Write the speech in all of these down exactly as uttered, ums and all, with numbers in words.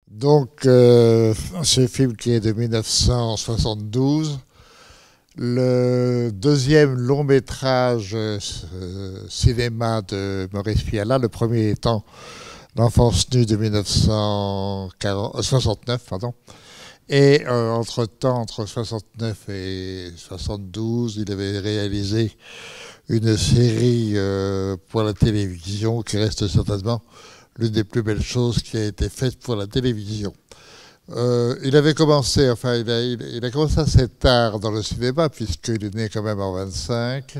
Donc, euh, ce film qui est de mille neuf cent soixante-douze, le deuxième long métrage euh, cinéma de Maurice Pialat, le premier étant L'enfance nue de mille neuf cent soixante-neuf, pardon. Et euh, entre-temps, entre soixante-neuf et soixante-douze, il avait réalisé une série euh, pour la télévision qui reste certainement l'une des plus belles choses qui a été faite pour la télévision. Euh, il avait commencé, enfin, il a, il, il a commencé assez tard dans le cinéma, puisqu'il est né quand même en vingt-cinq.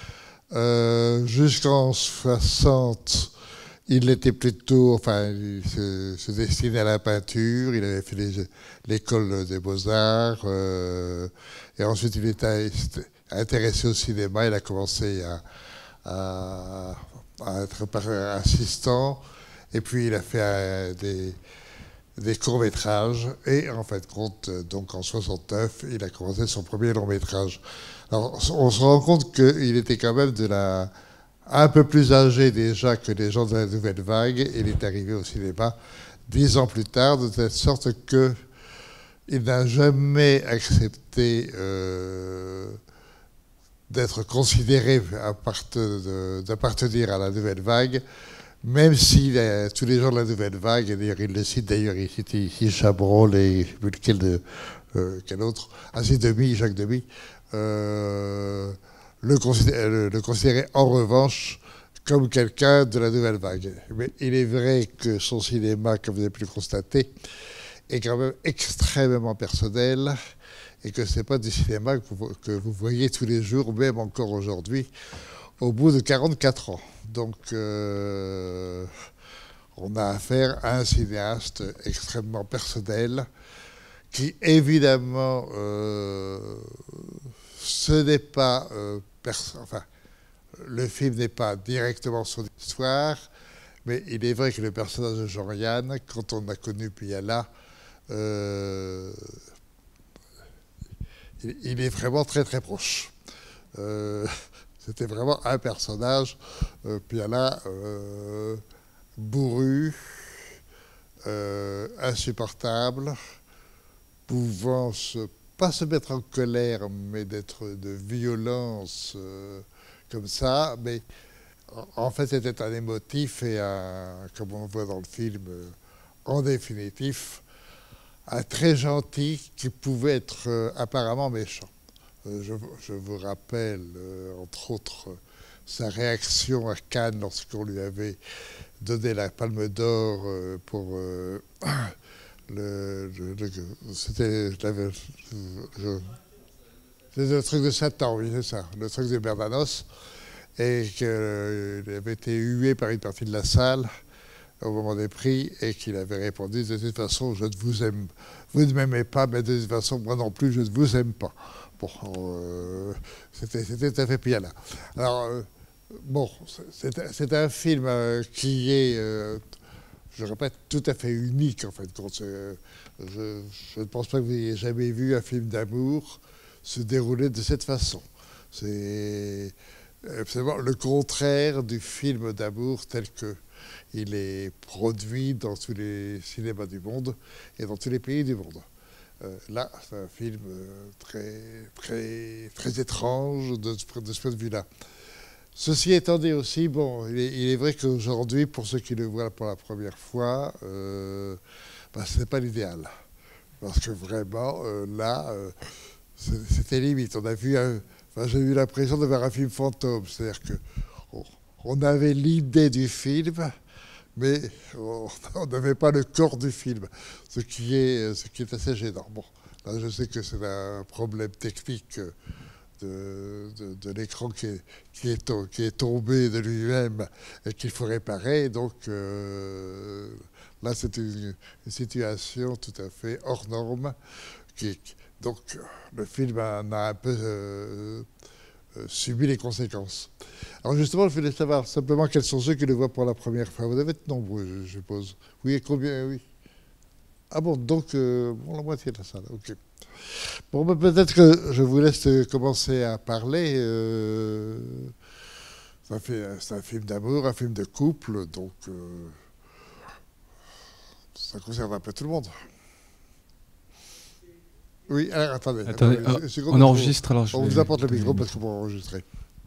Euh, jusqu'en soixante, il était plutôt, enfin, il se, se destinait à la peinture. Il avait fait l'école des beaux-arts. Euh, et ensuite, il était intéressé au cinéma. Il a commencé à, à, à être assistant. Et puis, il a fait euh, des des courts-métrages, et en fin de compte, donc en soixante-neuf, il a commencé son premier long-métrage. Alors, on se rend compte qu'il était quand même de la, un peu plus âgé déjà que les gens de la Nouvelle Vague, et il est arrivé au cinéma dix ans plus tard, de telle sorte qu'il n'a jamais accepté euh, d'être considéré d'appartenir à la Nouvelle Vague, même si euh, tous les gens de la Nouvelle Vague, et d'ailleurs il le cite, d'ailleurs il cite ici Chabrol et quel, de, euh, quel autre, ah c'est Demy, Jacques Demy, euh, le, considé le, le considérait en revanche comme quelqu'un de la Nouvelle Vague. Mais il est vrai que son cinéma, comme vous avez pu le constater, est quand même extrêmement personnel, et que ce n'est pas du cinéma que vous, que vous voyez tous les jours, même encore aujourd'hui, au bout de quarante-quatre ans. Donc, euh, on a affaire à un cinéaste extrêmement personnel qui, évidemment, euh, ce n'est pas... Euh, enfin, le film n'est pas directement son histoire, mais il est vrai que le personnage de Jean-Yann, quand on a connu Pialat, euh, il, il est vraiment très très proche. Euh, C'était vraiment un personnage, euh, Pialat, euh, bourru, euh, insupportable, pouvant se, pas se mettre en colère, mais d'être de violence euh, comme ça. Mais en fait, c'était un émotif et un, comme on voit dans le film, euh, en définitif, un très gentil qui pouvait être euh, apparemment méchant. Euh, je, je vous rappelle, euh, entre autres, sa réaction à Cannes lorsqu'on lui avait donné la Palme d'Or euh, pour euh, le, le, le c'était le, le truc de Satan, oui, c'est ça, le truc de Bernanos, et qu'il euh, avait été hué par une partie de la salle au moment des prix, et qu'il avait répondu: de toute façon, je ne vous aime, vous ne m'aimez pas, mais de toute façon, moi non plus, je ne vous aime pas. Bon, euh, c'était tout à fait Pialat. Alors, euh, bon, c'est un film euh, qui est, euh, je répète, tout à fait unique, en fait. Quand, euh, je, je ne pense pas que vous ayez jamais vu un film d'amour se dérouler de cette façon. C'est absolument le contraire du film d'amour tel qu'il est produit dans tous les cinémas du monde et dans tous les pays du monde. Euh, là, c'est un film euh, très, très, très étrange de, de ce point de vue-là. Ceci étant dit aussi, bon, il est, il est vrai qu'aujourd'hui, pour ceux qui le voient pour la première fois, euh, bah, ce n'est pas l'idéal. Parce que vraiment, euh, là, euh, c'était limite. On a vu un, enfin, j'ai eu l'impression de voir un film fantôme. C'est-à-dire qu'on on avait l'idée du film, mais on n'avait pas le corps du film, ce qui est, ce qui est assez gênant. Bon, là, je sais que c'est un problème technique de, de, de l'écran qui est, qui, est, qui est tombé de lui-même et qu'il faut réparer. Donc euh, là, c'est une, une situation tout à fait hors norme. Qui, donc le film en a un peu euh, subi les conséquences. Alors justement, je voulais savoir simplement quels sont ceux qui le voient pour la première fois. Vous devez être nombreux, je suppose. Oui, et combien? Oui. Ah bon, donc euh, bon, la moitié de la salle. Ok. Bon, ben, peut-être que je vous laisse commencer à parler. Euh, c'est un, un film d'amour, un film de couple, donc euh, ça concerne un peu tout le monde. Oui, alors, attendez. attendez attendez euh, seconde, on enregistre alors. Je on vais vous apporte le micro donner... parce qu'on va enregistrer.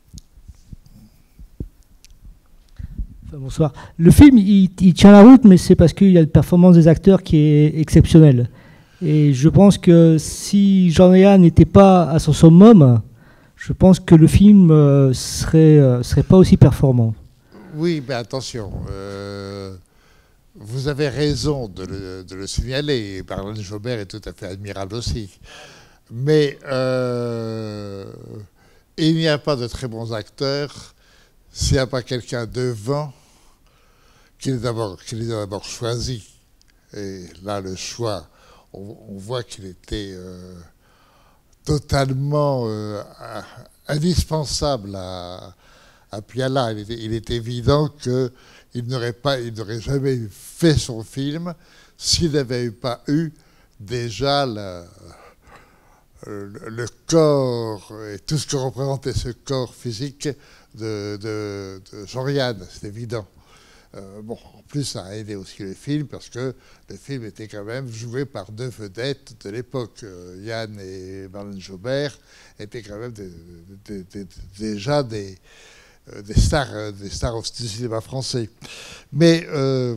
Enfin, bonsoir. Le film, il, il tient la route, mais c'est parce qu'il y a une performance des acteurs qui est exceptionnelle. Et je pense que si Jean Reno n'était pas à son summum, je pense que le film euh, serait, euh, serait pas aussi performant. Oui, mais attention. Euh, vous avez raison de le, de le signaler. Marlène Jobert est tout à fait admirable aussi. Mais euh, il n'y a pas de très bons acteurs s'il n'y a pas quelqu'un devant qui les a d'abord choisis. Et là, le choix, on, on voit qu'il était euh, totalement euh, indispensable à, à Piala. Il était, il est évident qu'il n'aurait pas, il n'aurait jamais fait son film s'il n'avait pas eu déjà la, le, le corps et tout ce que représentait ce corps physique de, de, de Jean-Yann, c'est évident. Euh, bon, en plus, ça a aidé aussi le film parce que le film était quand même joué par deux vedettes de l'époque. Euh, Yann et Marlène Jobert étaient quand même des, des, des, déjà des, euh, des stars, des stars du cinéma français. Mais euh,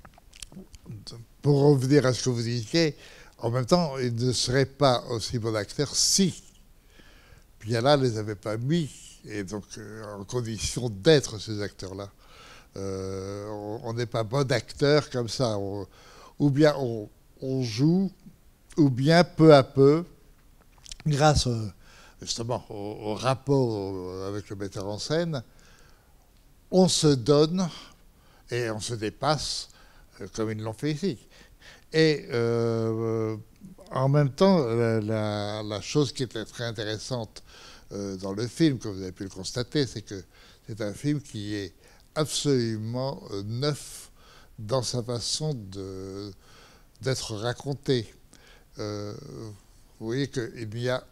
pour revenir à ce que vous disiez, en même temps, il ne serait pas aussi bon acteur si Piala ne les avait pas mis et donc euh, en condition d'être ces acteurs-là. Euh, on n'est pas bon acteur comme ça. On, ou bien on, on joue, ou bien peu à peu, grâce euh, justement au, au rapport avec le metteur en scène, on se donne et on se dépasse euh, comme ils l'ont fait ici. Et euh, en même temps, la, la, la chose qui était très intéressante euh, dans le film, comme vous avez pu le constater, c'est que c'est un film qui est absolument euh, neuf dans sa façon de, d'être raconté. Euh, vous voyez qu'il y a,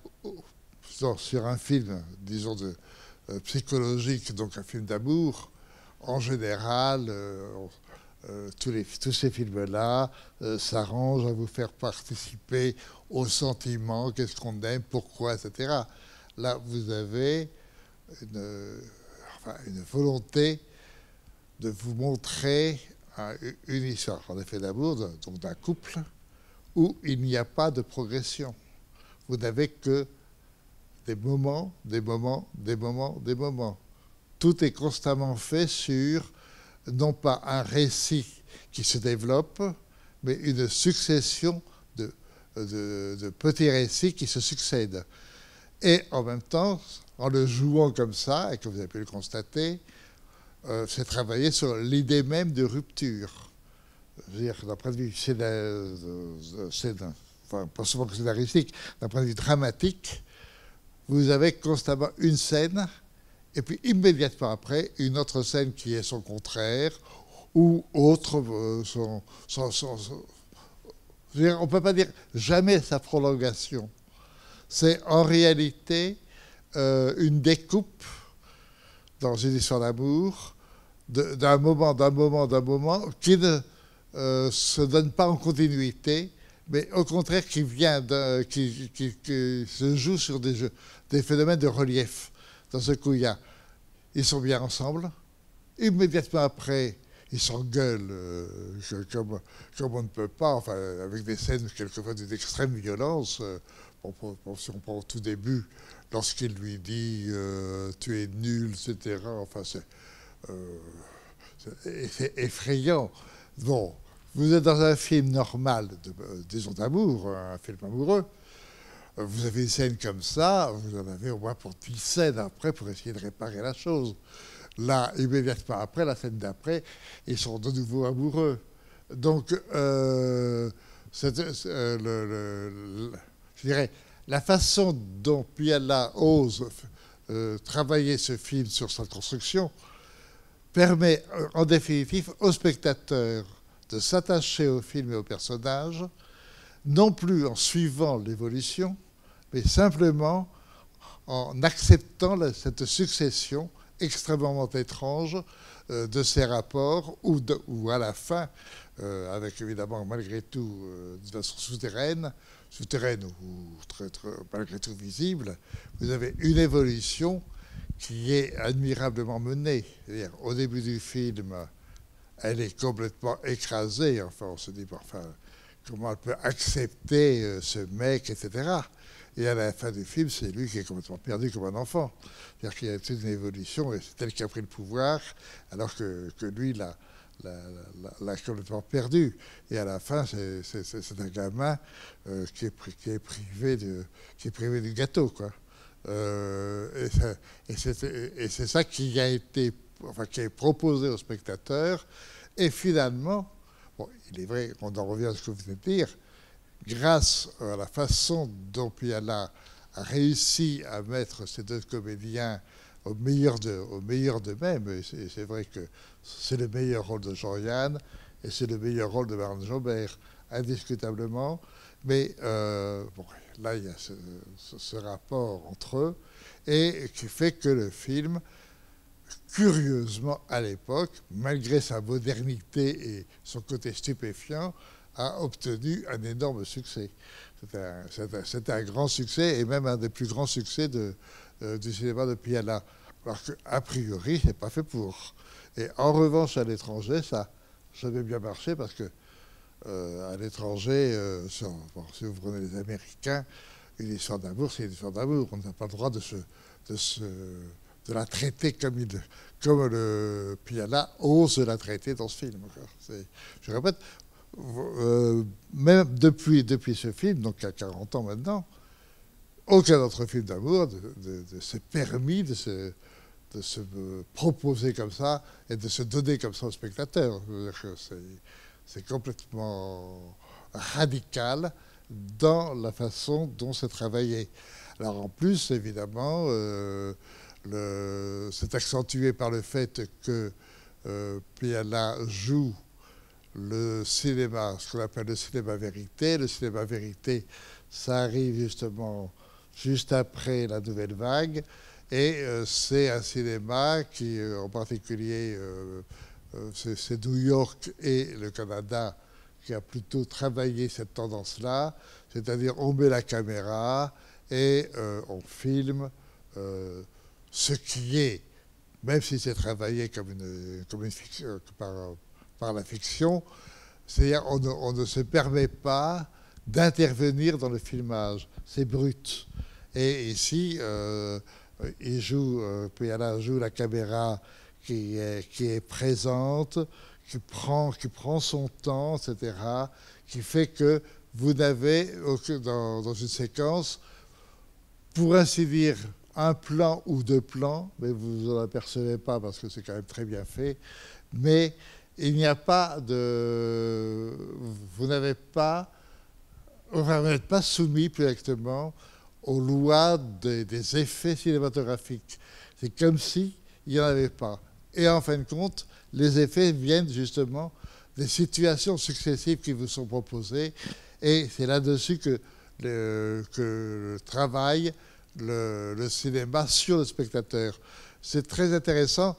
sur un film, disons, de, euh, psychologique, donc un film d'amour, en général, euh, euh, tous, les, tous ces films-là euh, s'arrangent à vous faire participer aux sentiments, qu'est-ce qu'on aime, pourquoi, et cetera. Là, vous avez une, enfin, une volonté de vous montrer une histoire, en effet, d'amour, donc d'un couple, où il n'y a pas de progression. Vous n'avez que des moments, des moments, des moments, des moments. Tout est constamment fait sur, non pas un récit qui se développe, mais une succession de, de, de petits récits qui se succèdent. Et en même temps, en le jouant comme ça, et que vous avez pu le constater, Euh, c'est travailler sur l'idée même de rupture. Je veux dire, d'un point de vue scénaristique, enfin, pas seulement scénaristique, d'un point de vue dramatique, vous avez constamment une scène, et puis immédiatement après, une autre scène qui est son contraire, ou autre, euh, son, son, son, son, je veux dire, on ne peut pas dire jamais sa prolongation. C'est en réalité euh, une découpe dans une histoire d'amour, d'un moment, d'un moment, d'un moment, qui ne euh, se donne pas en continuité, mais au contraire qui vient, de, qui, qui, qui se joue sur des, jeux, des phénomènes de relief. Dans ce coup, il y a, ils sont bien ensemble, immédiatement après, ils s'engueulent euh, comme, comme on ne peut pas, enfin, avec des scènes quelquefois d'une extrême violence. Euh, bon, bon, si on prend au tout début, lorsqu'il lui dit euh, « tu es nul », et cetera. Enfin, c'est euh, effrayant. Bon, vous êtes dans un film normal, de, euh, disons d'amour, un film amoureux, vous avez une scène comme ça, vous en avez au moins pour dix scènes après pour essayer de réparer la chose. Là, immédiatement après, la scène d'après, ils sont de nouveau amoureux. Donc, euh, c'est, euh, le, le, le, je dirais, la façon dont Piala ose euh, travailler ce film sur sa construction permet, en définitive, au spectateur de s'attacher au film et au personnage, non plus en suivant l'évolution, mais simplement en acceptant la, cette succession extrêmement étrange euh, de ces rapports, où, de, où à la fin, euh, avec évidemment malgré tout euh, de façon souterraine, souterraine ou très, très, malgré tout visible, vous avez une évolution qui est admirablement menée. C'est-à-dire, au début du film, elle est complètement écrasée. Enfin, on se dit, bon, enfin, comment elle peut accepter euh, ce mec, et cetera. Et à la fin du film, c'est lui qui est complètement perdu comme un enfant. C'est-à-dire qu'il y a toute une évolution, et c'est elle qui a pris le pouvoir, alors que, que lui l'a, l'a, l'a complètement perdu. Et à la fin, c'est, c'est, c'est un gamin euh, qui, est, qui, est privé de, qui est privé du gâteau, quoi. Euh, et, ça, et, c'est, et c'est ça qui a été, enfin, qui est proposé aux spectateurs. Et finalement, bon, il est vrai, on en revient à ce que vous venez de dire, grâce à la façon dont Piala a réussi à mettre ces deux comédiens au meilleur, de, au meilleur d'eux-mêmes, et c'est, c'est vrai que c'est le meilleur rôle de Jean-Yann, et c'est le meilleur rôle de Marlène Jobert, indiscutablement, mais euh, bon, là, il y a ce, ce, ce rapport entre eux, et qui fait que le film, curieusement, à l'époque, malgré sa modernité et son côté stupéfiant, a obtenu un énorme succès. C'était un, c'est un, c'est un grand succès, et même un des plus grands succès de, euh, du cinéma de Piala. Alors qu'a priori, c'est pas fait pour. Et en revanche, à l'étranger, ça ça avait bien marché, parce que euh, à l'étranger, euh, sur, bon, si vous prenez les Américains, une histoire d'amour, c'est une histoire d'amour. On n'a pas le droit de, se, de, se, de la traiter comme, il, comme le Piala ose la traiter dans ce film. C'est, je répète, Euh, même depuis, depuis ce film, donc il y a quarante ans maintenant, aucun autre film d'amour de, de, de s'est permis de se, de se proposer comme ça et de se donner comme ça au spectateur. C'est, c'est complètement radical dans la façon dont c'est travaillé. Alors en plus, évidemment, euh, le, c'est accentué par le fait que euh, Piala joue le cinéma, ce qu'on appelle le cinéma vérité. Le cinéma vérité, ça arrive justement juste après la nouvelle vague, et euh, c'est un cinéma qui, euh, en particulier, euh, euh, c'est, c'est New York et le Canada qui a plutôt travaillé cette tendance-là, c'est-à-dire on met la caméra et euh, on filme euh, ce qui est, même si c'est travaillé comme une, comme une fiction, par par la fiction, c'est-à-dire on ne, on ne se permet pas d'intervenir dans le filmage, c'est brut. Et ici, euh, il joue, euh, Piala joue la caméra qui est, qui est présente, qui prend, qui prend son temps, et cetera, qui fait que vous n'avez, dans, dans une séquence, pour ainsi dire, un plan ou deux plans, mais vous ne vous en apercevez pas parce que c'est quand même très bien fait, mais il n'y a pas de... Vous n'avez pas... Enfin, vous n'êtes pas soumis plus exactement aux lois des, des effets cinématographiques. C'est comme s'il n'y en avait pas. Et en fin de compte, les effets viennent justement des situations successives qui vous sont proposées. Et c'est là-dessus que, le, que travaille le, le cinéma sur le spectateur. C'est très intéressant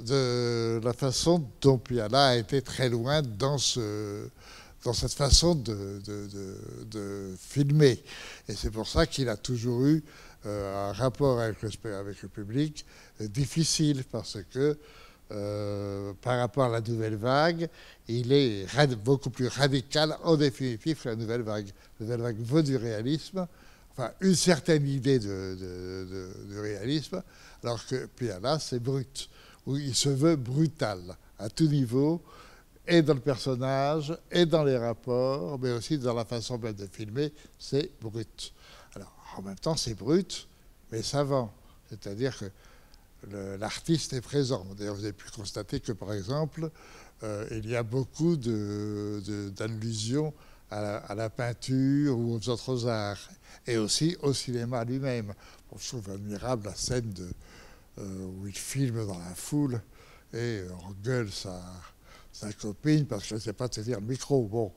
de la façon dont Piala a été très loin dans, ce, dans cette façon de, de, de, de filmer. Et c'est pour ça qu'il a toujours eu euh, un rapport avec le, avec le public euh, difficile, parce que euh, par rapport à la nouvelle vague, il est rad- beaucoup plus radical en définitive que la nouvelle vague. La nouvelle vague veut du réalisme, enfin une certaine idée de, de, de, de réalisme, alors que Piala, c'est brut, où il se veut brutal à tout niveau, et dans le personnage, et dans les rapports, mais aussi dans la façon même de filmer, c'est brut. Alors, en même temps, c'est brut, mais savant. C'est-à-dire que le, l'artiste est présent. D'ailleurs, vous avez pu constater que, par exemple, euh, il y a beaucoup de, de, d'allusions à la, à la peinture ou aux autres arts, et aussi au cinéma lui-même. Bon, je trouve admirable la scène de... Euh, où il filme dans la foule et engueule sa, sa copine parce qu'elle ne sait pas tenir le micro. Bon,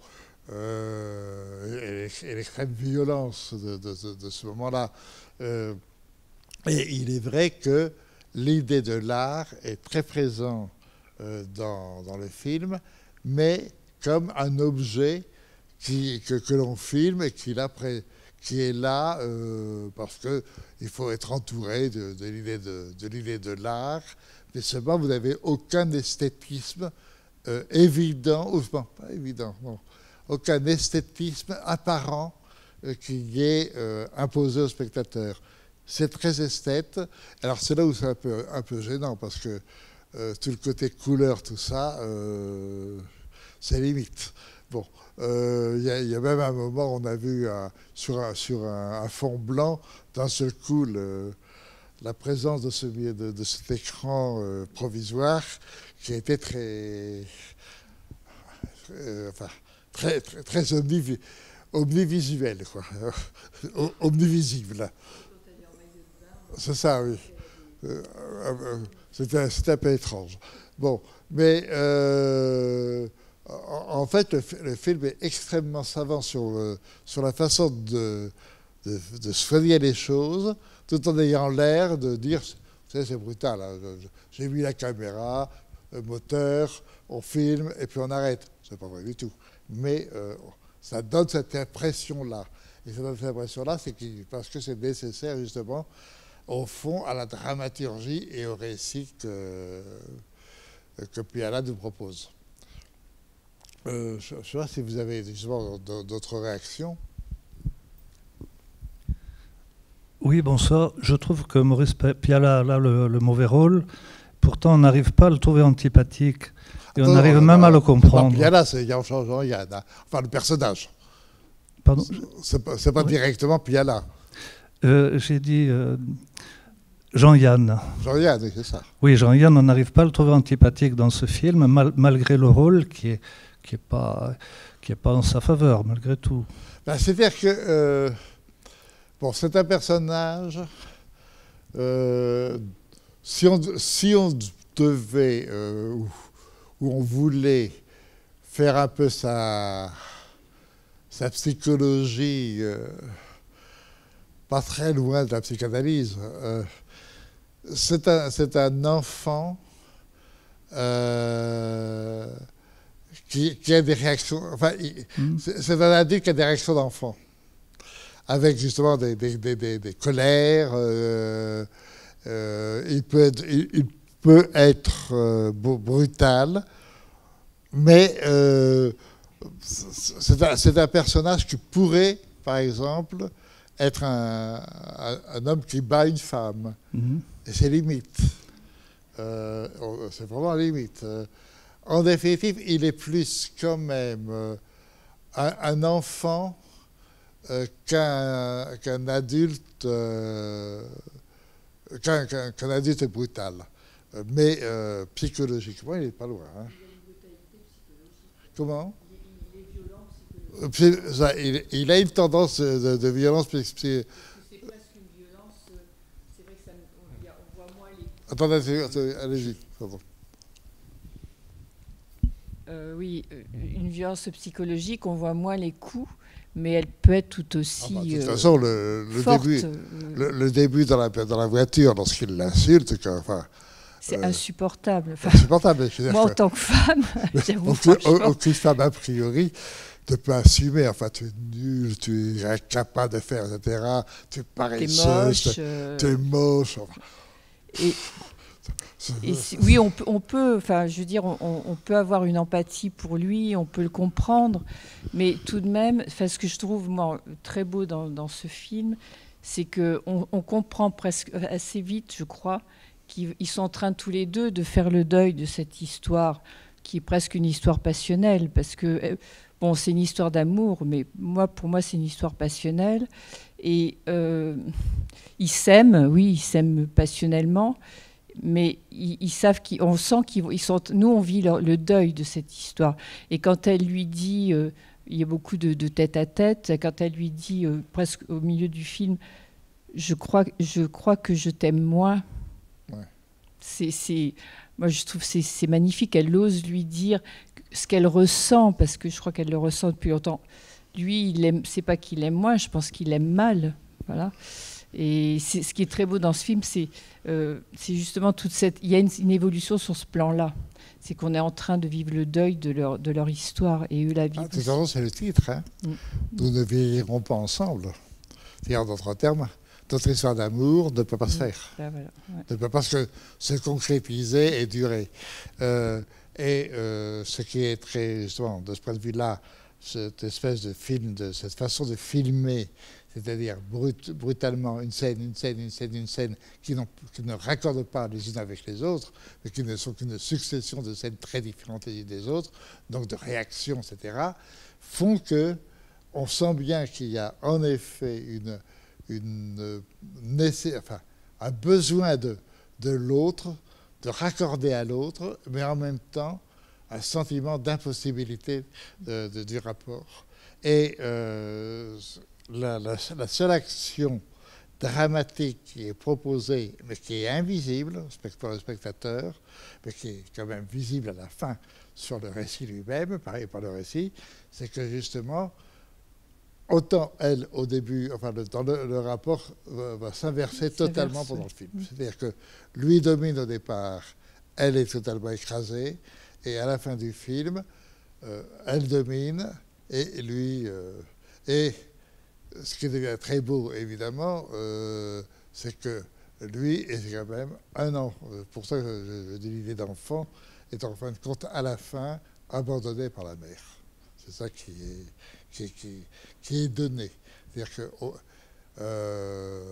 euh, et, et l'extrême violence de, de, de, de ce moment-là. Euh, et il est vrai que l'idée de l'art est très présente euh, dans, dans le film, mais comme un objet qui, que, que l'on filme et qui, là, pré, qui est là euh, parce qu'il faut être entouré de, de l'idée de, de, l'idée de l'art, mais seulement vous n'avez aucun esthétisme euh, évident, ou non, pas évident, non, aucun esthétisme apparent euh, qui est euh, imposé au spectateur. C'est très esthète. Alors c'est là où c'est un peu, un peu gênant, parce que euh, tout le côté couleur, tout ça, euh, c'est limite. Bon, il euh, y, y a même un moment, on a vu un, sur, un, sur un, un fond blanc, d'un seul coup, le, la présence de, ce, de, de cet écran euh, provisoire qui a été très, très, enfin, très, très, très omniv omnivisuel, quoi, omnivisible. C'est ça, oui. Euh, euh, C'était un peu étrange. Bon, mais euh, en, en fait, le, le film est extrêmement savant sur, le, sur la façon de, de, de soigner les choses, tout en ayant l'air de dire, vous savez, c'est brutal, hein, j'ai mis la caméra, le moteur, on filme et puis on arrête. C'est pas vrai du tout. Mais euh, ça donne cette impression-là. Et ça donne cette impression-là, c'est parce que c'est nécessaire, justement, au fond, à la dramaturgie et au récit que, que Piala nous propose. Euh, je ne sais pas si vous avez justement d'autres réactions. Oui, bonsoir. Je trouve que Maurice Piala a là le, le mauvais rôle. Pourtant, on n'arrive pas à le trouver antipathique. Et on arrive même à le comprendre. Piala, c'est Yann Changeant, Yann. Enfin, le personnage. Pardon ? C'est pas, pas oui. directement Piala. Euh, J'ai dit euh, Jean-Yann. Jean-Yann, c'est ça. Oui, Jean-Yann, on n'arrive pas à le trouver antipathique dans ce film, mal, malgré le rôle qui n'est qui est pas, qui est pas en sa faveur, malgré tout. Ben, c'est-à-dire que euh, bon, c'est un personnage. Euh, si, on, si on devait, euh, ou, ou on voulait faire un peu sa, sa psychologie. Euh, pas très loin de la psychanalyse. Euh, c'est un, c'est un enfant euh, qui, qui a des réactions... Enfin, mmh. c'est un adulte qui a des réactions d'enfant, avec justement des, des, des, des, des colères. Euh, euh, il peut être, il, il peut être euh, brutal, mais euh, c'est un, c'est un personnage qui pourrait, par exemple, être un, un, un homme qui bat une femme. Mmh. Et c'est limite. Euh, c'est vraiment limite. En définitive, il est plus quand même euh, un, un enfant euh, qu'un qu'un adulte, euh, qu'un qu'un, qu'un adulte brutal. Mais euh, psychologiquement, il n'est pas loin. Hein. Comment ? Ça, il, il a une tendance de, de violence psychique. C'est presque une violence. C'est vrai que ça, on, on voit moins les. Attendez, allez-y. Euh, oui, une violence psychologique, on voit moins les coups, mais elle peut être tout aussi. Ah bah, de toute euh, façon, le, le forte, début, euh, le, le début dans la, dans la voiture, lorsqu'il l'insulte, enfin. C'est euh, insupportable. Enfin, insupportable. Je veux dire moi, que, en tant que femme, j'avoue aucune, aucune femme, a priori, ne peut assumer. Enfin, tu es nul, tu es incapable de faire, et cetera. Tu es paresseuse, tu es moche. Enfin. Et, et oui, on peut, on peut, enfin, je veux dire, on, on peut avoir une empathie pour lui, on peut le comprendre, mais tout de même, enfin, ce que je trouve moi très beau dans, dans ce film, c'est que on, on comprend presque assez vite, je crois, qu'ils sont en train tous les deux de faire le deuil de cette histoire, qui est presque une histoire passionnelle, parce que bon, c'est une histoire d'amour, mais moi, pour moi, c'est une histoire passionnelle. Et euh, ils s'aiment, oui, ils s'aiment passionnellement, mais ils, ils savent qu'on sent qu'ils sont. Nous, on vit le, le deuil de cette histoire. Et quand elle lui dit, euh, il y a beaucoup de, de tête à tête. Quand elle lui dit, euh, presque au milieu du film, je crois, je crois que je t'aime moins. Ouais. C'est, c'est, moi, je trouve que c'est, c'est magnifique. Elle ose lui dire ce qu'elle ressent, parce que je crois qu'elle le ressent depuis longtemps. Lui, il aime, c'est pas qu'il aime moins, je pense qu'il aime mal. Voilà. Et c'est, ce qui est très beau dans ce film, c'est, euh, c'est justement toute cette... Il y a une, une évolution sur ce plan-là. c'est qu'on est en train de vivre le deuil de leur, de leur histoire, et eux la vivent. Ah, de toute façon, c'est le titre. Hein. Mm. Nous ne vieillirons pas ensemble. C'est-à-dire, en d'autres termes, notre histoire d'amour ne peut pas se faire. Ben voilà, ouais. Ne peut pas se, se concrétiser et durer. Euh, et euh, ce qui est très, justement, de ce point de vue-là, cette espèce de film, de, cette façon de filmer, c'est-à-dire brut, brutalement une scène, une scène, une scène, une scène, qui, qui ne raccordent pas les unes avec les autres, mais qui ne sont qu'une succession de scènes très différentes les unes des autres, donc de réactions, et cetera, font que on sent bien qu'il y a en effet une... Une, enfin, un besoin de, de l'autre, de raccorder à l'autre, mais en même temps un sentiment d'impossibilité de, de, du rapport. Et euh, la, la, la seule action dramatique qui est proposée, mais qui est invisible pour le spectateur, mais qui est quand même visible à la fin sur le récit lui-même, pareil par le récit, c'est que justement, autant elle, au début, enfin, le, dans le, le rapport va, va s'inverser totalement pendant le film. C'est-à-dire que lui domine au départ, elle est totalement écrasée, et à la fin du film, euh, elle domine, et lui... Euh, et ce qui devient très beau, évidemment, euh, c'est que lui est quand même un an. Pour ça, je, je dis l'idée d'enfant, est en fin de compte, à la fin, abandonné par la mère. C'est ça qui est... Qui, qui, qui est donné. C'est-à-dire que oh, euh,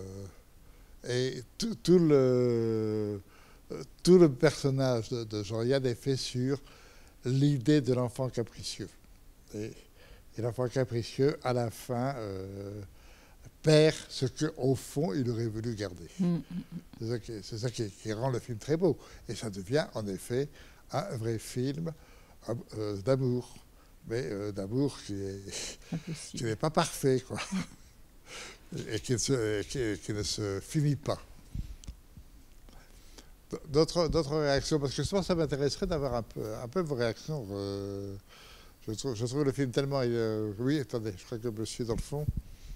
et tout, tout, le, tout le personnage de, de Jean-Yann est fait sur l'idée de l'enfant capricieux. Et, et l'enfant capricieux, à la fin, euh, perd ce qu'au fond, il aurait voulu garder. Mm. C'est ça, qui, c'est ça qui, qui rend le film très beau. Et ça devient, en effet, un vrai film euh, d'amour. Mais euh, d'amour qui n'est pas parfait, quoi. Et qui, se, qui, qui ne se finit pas. D'autres, d'autres réactions, parce que souvent ça m'intéresserait d'avoir un peu, un peu vos réactions. Euh, je, trouve, je trouve le film tellement... Euh, oui, attendez, je crois que je me suis dans le fond.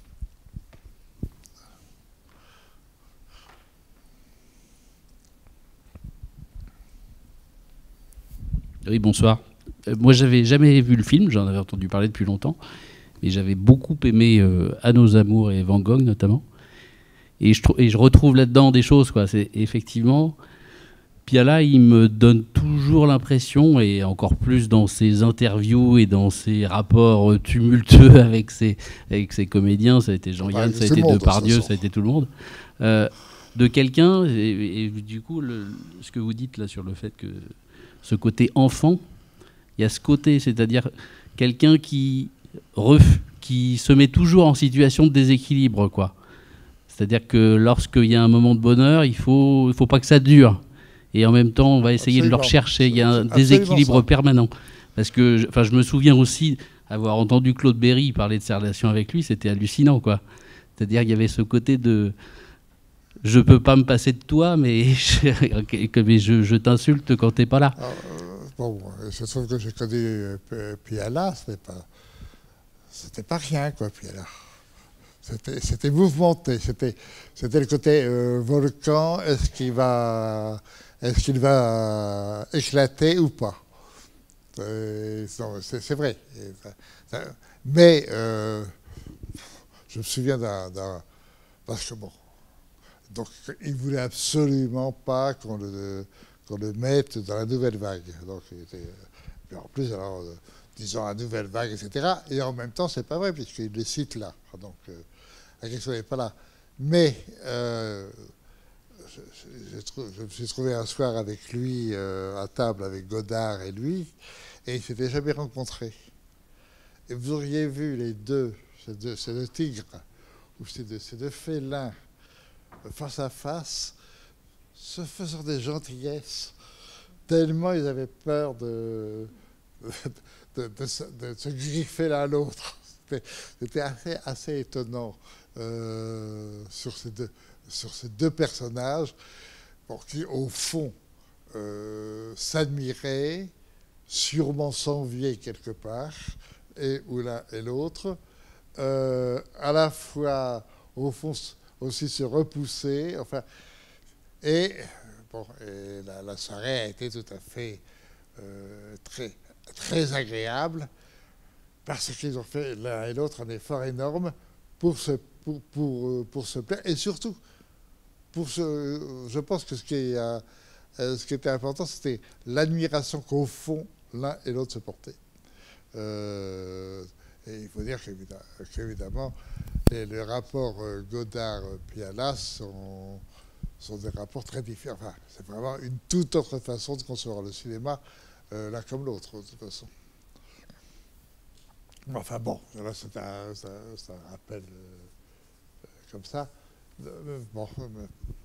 Oui, bonsoir. Euh, moi, j'avais jamais vu le film, j'en avais entendu parler depuis longtemps, mais j'avais beaucoup aimé euh, À nos amours et Van Gogh notamment. Et je, et je retrouve là-dedans des choses, quoi. C'est effectivement, Piala, il me donne toujours l'impression, et encore plus dans ses interviews et dans ses rapports tumultueux avec ses, avec ses comédiens, ça a été Jean-Yann, ouais, ça a été Depardieu, ça a été tout le monde, euh, de quelqu'un, et, et du coup, le, ce que vous dites là sur le fait que ce côté enfant, il y a ce côté, c'est-à-dire quelqu'un qui, ref, qui se met toujours en situation de déséquilibre, quoi. C'est-à-dire que lorsqu'il y a un moment de bonheur, il ne faut, il faut pas que ça dure. Et en même temps, on va essayer Absolument. de le rechercher. Il y a un déséquilibre ça. permanent. Parce que je, enfin, je me souviens aussi avoir entendu Claude Berry parler de ses relations avec lui, c'était hallucinant, quoi. C'est-à-dire qu'il y avait ce côté de... Je ne peux pas me passer de toi, mais je, mais je, je t'insulte quand tu n'es pas là. Euh, bon, je trouve que j'ai connu euh, Piala, ce n'était pas, c'était pas rien, quoi, Piala. C'était, c'était mouvementé, c'était, c'était le côté euh, volcan, est-ce qu'il va, est-ce qu'il va éclater ou pas? euh, c'est, c'est vrai. Et, ça, ça, mais euh, je me souviens d'un, d'un... Parce que bon, donc il ne voulait absolument pas qu'on le, qu'on le mette dans la nouvelle vague. Donc il était, en plus, alors, disons la nouvelle vague, et cetera. Et en même temps, c'est pas vrai, puisqu'il le cite là. Donc, euh, la question n'est pas là. Mais euh, je, je, je, je me suis trouvé un soir avec lui, euh, à table avec Godard et lui, et ils ne s'étaient jamais rencontrés. Et vous auriez vu les deux, ces deux, ces deux tigres, ou ces deux, ces deux félins, face à face, se faisant des gentillesses, tellement ils avaient peur de, de, de, de, de se griffer l'un à l'autre. C'était, c'était assez, assez étonnant. Euh, sur, ces deux, sur ces deux personnages, pour qui, au fond, euh, s'admiraient, sûrement s'enviaient quelque part, et ou l'un et l'autre, euh, à la fois, au fond, aussi se repousser, enfin, et, bon, et la, la soirée a été tout à fait euh, très, très agréable, parce qu'ils ont fait l'un et l'autre un effort énorme pour se, pour, pour, pour se plaire, et surtout, pour se, je pense que ce qui, est, euh, ce qui était important, c'était l'admiration qu'au fond, l'un et l'autre se portaient. Euh, et il faut dire qu'évidemment, les, les rapports euh, Godard-Piala sont, sont des rapports très différents. Enfin, c'est vraiment une toute autre façon de concevoir le cinéma, euh, l'un comme l'autre, de toute façon. Enfin bon, là c'est un, un, un rappel euh, comme ça. Euh, bon, mais,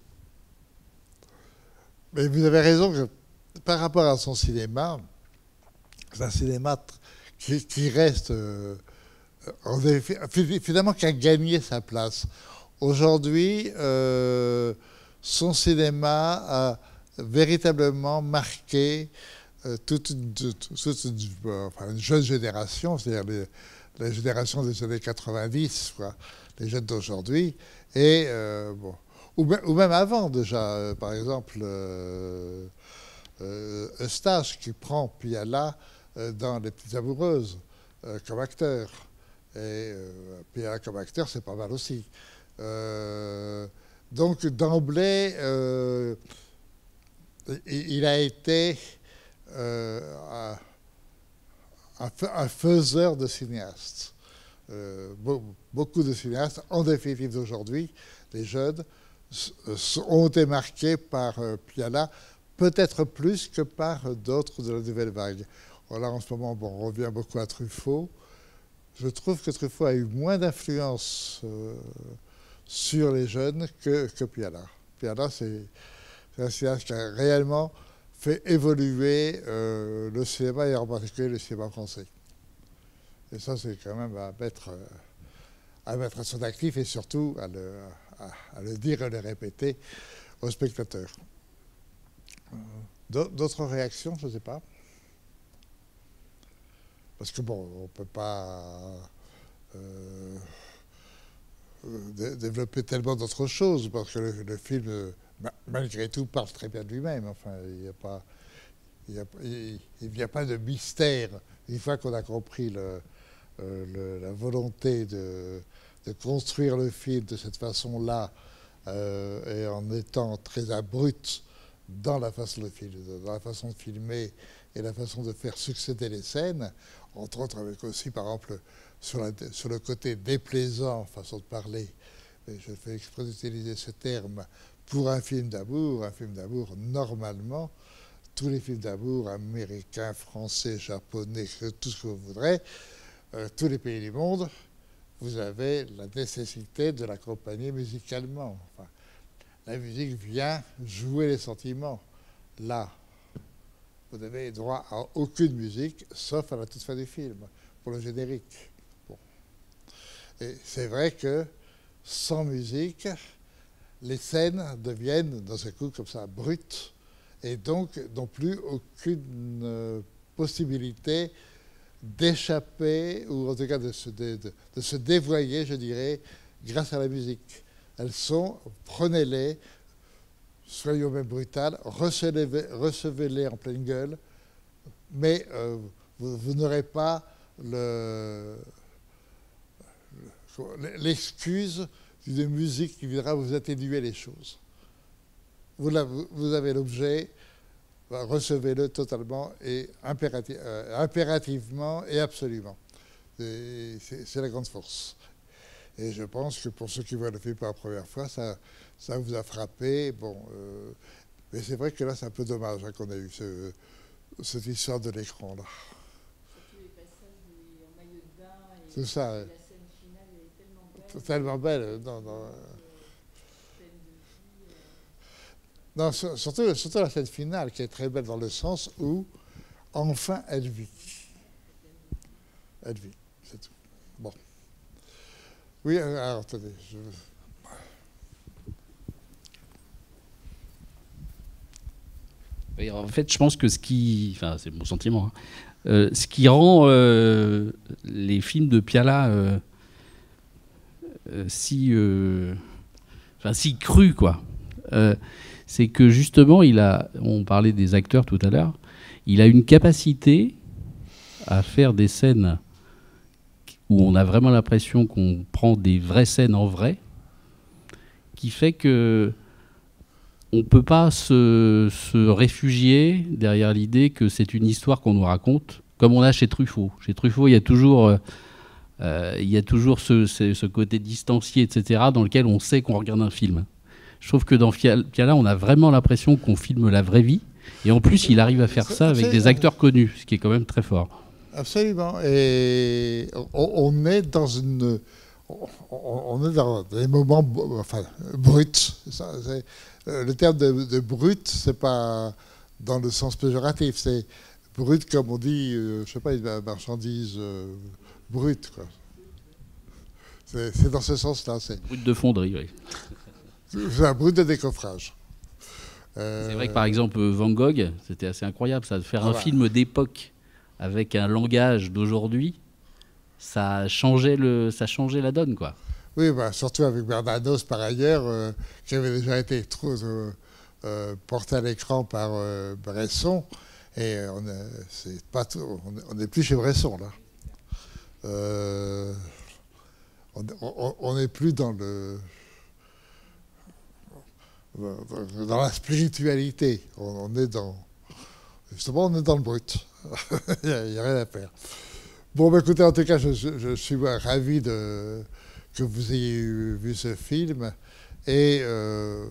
mais vous avez raison que par rapport à son cinéma, c'est un cinéma qui, qui reste, euh, en effet, finalement, qui a gagné sa place. Aujourd'hui, euh, son cinéma a véritablement marqué euh, toute, une, toute, toute une, enfin, une jeune génération, c'est-à-dire la génération des années quatre-vingt-dix, quoi, les jeunes d'aujourd'hui, et euh, bon, ou, ou même avant déjà, euh, par exemple, euh, euh, Eustache qui prend Piala dans Les Petites Amoureuses, euh, comme acteur. Et euh, Piala comme acteur, c'est pas mal aussi. Euh, donc, d'emblée, euh, il, il a été euh, un, un faiseur de cinéastes. Euh, beaucoup de cinéastes, en définitive d'aujourd'hui, les jeunes, ont été marqués par euh, Piala, peut-être plus que par d'autres de la nouvelle vague. Là, en ce moment, bon, on revient beaucoup à Truffaut. Je trouve que Truffaut a eu moins d'influence euh, sur les jeunes que, que Piala. Piala, c'est un cinéaste qui a réellement fait évoluer euh, le cinéma, et en particulier le cinéma français. Et ça, c'est quand même à mettre, euh, à mettre à son actif et surtout à le, à, à le dire et le répéter aux spectateurs. D'autres réactions, je ne sais pas. Parce que bon, on ne peut pas euh, dé développer tellement d'autres choses, parce que le, le film, euh, malgré tout, parle très bien de lui-même. Enfin, il n'y a pas, il n'y a, a pas de mystère. Une fois qu'on a compris le, euh, le, la volonté de, de construire le film de cette façon-là, euh, et en étant très abrupt dans la façon de filmer, dans la façon de filmer et la façon de faire succéder les scènes, entre autres avec aussi, par exemple, sur, la, sur le côté déplaisant, façon de parler, et je fais exprès d'utiliser ce terme, pour un film d'amour, un film d'amour, normalement, tous les films d'amour, américains, français, japonais, tout ce que vous voudrez, euh, tous les pays du monde, vous avez la nécessité de l'accompagner musicalement. Enfin, la musique vient jouer les sentiments. Là, vous n'avez droit à aucune musique, sauf à la toute fin du film, pour le générique. Bon. Et c'est vrai que sans musique, les scènes deviennent, dans un coup comme ça, brutes, et donc n'ont plus aucune euh, possibilité d'échapper, ou en tout cas de se, de, de, de se dévoyer, je dirais, grâce à la musique. Elles sont, prenez-les, soyons même brutales, recevez-les recevez en pleine gueule, mais euh, vous, vous n'aurez pas l'excuse d'une musique qui viendra vous atténuer les choses. Vous, la, vous avez l'objet, recevez-le totalement et impératif, euh, impérativement et absolument. C'est la grande force. Et je pense que pour ceux qui voient le film pour la première fois, ça, ça vous a frappé. Bon, euh, mais c'est vrai que là, c'est un peu dommage hein, qu'on ait eu ce, cette histoire de l'écran là. Surtout les passages en maillot de bain et tout ça, la ouais. scène finale est tellement belle. Tellement belle, non, non. Euh, non, surtout, surtout la scène finale qui est très belle dans le sens où enfin elle vit. Elle vit, c'est tout. Bon. Oui, alors attendez. Je... Oui, en fait, je pense que ce qui, enfin, c'est mon sentiment, hein, euh, ce qui rend euh, les films de Piala euh, euh, si, euh, enfin, si crus, quoi. Euh, c'est que justement, il a, on parlait des acteurs tout à l'heure, il a une capacité à faire des scènes où on a vraiment l'impression qu'on prend des vraies scènes en vrai, qui fait que on ne peut pas se, se réfugier derrière l'idée que c'est une histoire qu'on nous raconte, comme on a chez Truffaut. Chez Truffaut, il y a toujours, euh, il y a toujours ce, ce, ce côté distancié, et cetera, dans lequel on sait qu'on regarde un film. Je trouve que dans Piala, on a vraiment l'impression qu'on filme la vraie vie. Et en plus, il arrive à faire ça avec des acteurs connus, ce qui est quand même très fort. Absolument. Et on, on est dans une... On est dans des moments enfin, bruts. Ça, le terme de, de brut, c'est pas dans le sens péjoratif. C'est brut comme on dit, euh, je sais pas, une marchandise euh, brute. C'est dans ce sens-là. Brut de fonderie, oui. C'est un brut de décoffrage. Euh... C'est vrai que par exemple Van Gogh, c'était assez incroyable, ça, de faire ah un bah. film d'époque avec un langage d'aujourd'hui, ça changeait le, ça changeait la donne, quoi. Oui, bah, surtout avec Bernanos par ailleurs, euh, qui avait déjà été trop euh, euh, porté à l'écran par euh, Bresson, et on c'est pas tout, on n'est plus chez Bresson là. Euh, on n'est plus dans le dans la spiritualité. On, on est dans justement on est dans le brut. Il n'y a, a rien à faire. Bon, bah, écoutez, en tout cas, je, je, je suis ravi de que vous ayez vu ce film et, euh,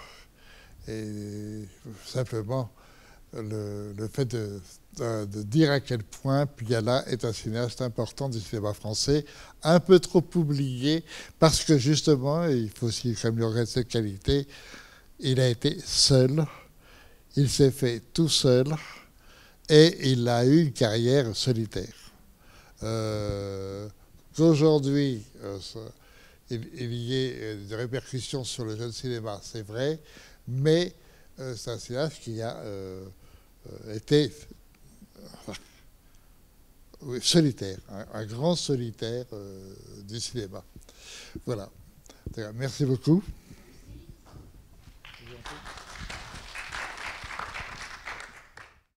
et simplement le, le fait de, de, de dire à quel point Piala est un cinéaste important du cinéma français, un peu trop oublié parce que justement, il faut aussi quand même lui reconnaître cette qualité, il a été seul, il s'est fait tout seul et il a eu une carrière solitaire. Euh, Qu'aujourd'hui, euh, il, il y ait des répercussions sur le jeune cinéma, c'est vrai, mais euh, c'est un cinéaste qui a euh, été euh, oui, solitaire, un, un grand solitaire euh, du cinéma. Voilà. Merci beaucoup.